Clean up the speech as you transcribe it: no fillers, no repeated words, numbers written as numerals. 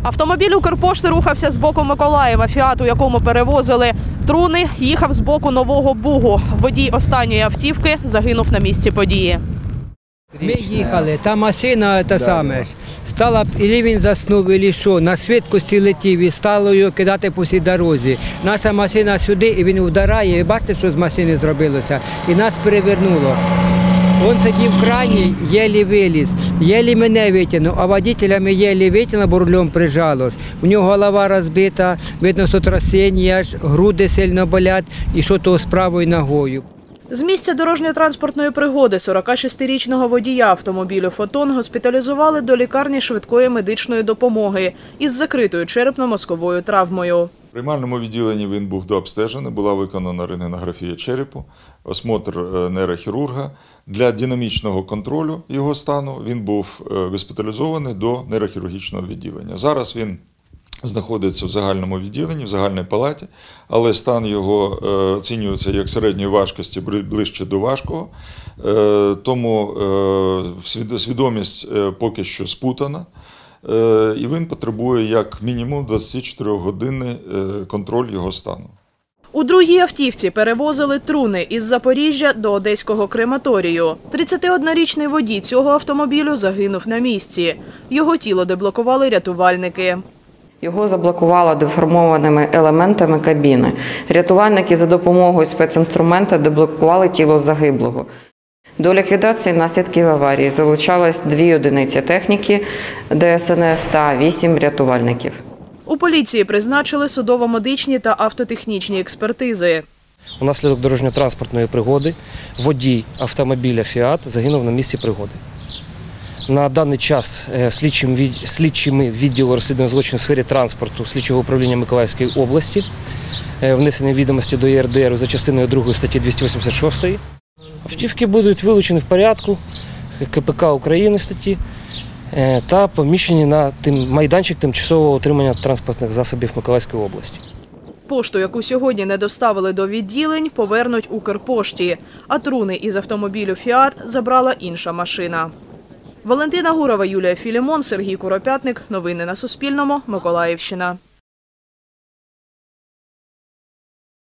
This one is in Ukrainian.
Автомобіль Укрпошти рухався з боку Миколаєва. Фіат, у якому перевозили труни, їхав з боку Нового Бугу. Водій останньої автівки загинув на місці події. Ми їхали, та машина стала, і він заснув, і що, на швидкості летів і стало його кидати по всій дорозі. Наша машина сюди, і він вдаряє, і бачите, що з машини зробилося, і нас перевернуло. Він сидів в крані, єлі виліз, єлі мене витягнув, а водителя ми єлі витягнули, бо рулем прижалось. У нього голова розбита, видно, що трясіння, груди сильно болять, і що то з правою ногою. З місця дорожньо-транспортної пригоди 46-річного водія автомобілю «Фотон» госпіталізували до лікарні швидкої медичної допомоги із закритою черепно-мозковою травмою. В приймальному відділенні він був дообстежений, була виконана рентгенографія черепу, осмотр нейрохірурга. Для динамічного контролю його стану він був госпіталізований до нейрохірургічного відділення. Зараз він знаходиться в загальному відділенні, в загальній палаті, але стан його оцінюється як середньої важкості, ближче до важкого, тому свідомість поки що спутана, і він потребує як мінімум 24-годинний контроль його стану. У другій автівці перевозили труни із Запоріжжя до Одеського крематорію. 31-річний водій цього автомобілю загинув на місці. Його тіло деблокували рятувальники. Його заблокувало деформованими елементами кабіни. Рятувальники за допомогою спецінструмента деблокували тіло загиблого. До ліквідації наслідків аварії залучалось 2 одиниці техніки ДСНС та 8 рятувальників. У поліції призначили судово-медичні та автотехнічні експертизи. Унаслідок дорожньо-транспортної пригоди водій автомобіля «Фіат» загинув на місці пригоди. На даний час слідчими відділу розслідування злочинів у сфері транспорту слідчого управління Миколаївської області внесені відомості до ЄРДР за частиною 2 статті 286. Автівки будуть вилучені в порядку КПК України статті та поміщені на майданчик тимчасового утримання транспортних засобів Миколаївської області. Пошту, яку сьогодні не доставили до відділень, повернуть Укрпошті, а труни із автомобілю «Фіат» забрала інша машина. Валентина Гурова, Юлія Філімон, Сергій Куропятник. Новини на Суспільному. Миколаївщина.